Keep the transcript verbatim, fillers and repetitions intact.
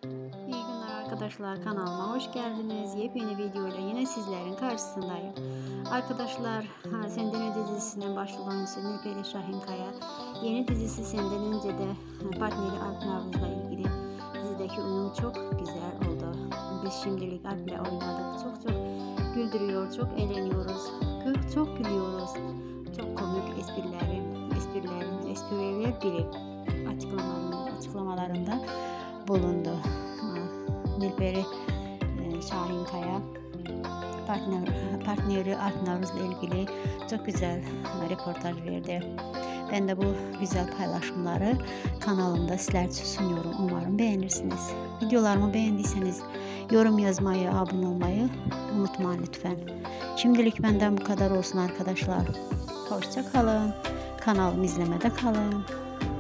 İyi günler arkadaşlar, kanalıma hoş geldiniz. Yepyeni videoyla yine sizlerin karşısındayım. Arkadaşlar, ha, Senden Önce dizisinin başrol oyuncusu Nilperi Şahinkaya yeni dizisi Senden Önce de partneri Alp Navruz'la ilgili dizideki uyum çok güzel oldu. Biz şimdilik Alp'le oynadık. Çok çok güldürüyor, çok eğleniyoruz, çok, çok gülüyoruz. Çok komik esprileri, esprilerin, espriler biri açıklamalarında, açıklamalarında bulundu. Nilperi e, Şahinkaya partner, partneri Alp Navruz'la ilgili çok güzel reportaj verdi. Ben de bu güzel paylaşımları kanalımda sizler için sunuyorum. Umarım beğenirsiniz. Videolarımı beğendiyseniz yorum yazmayı, abone olmayı unutmayın lütfen. Şimdilik benden bu kadar olsun arkadaşlar. Hoşça kalın. Kanalımı izlemede kalın.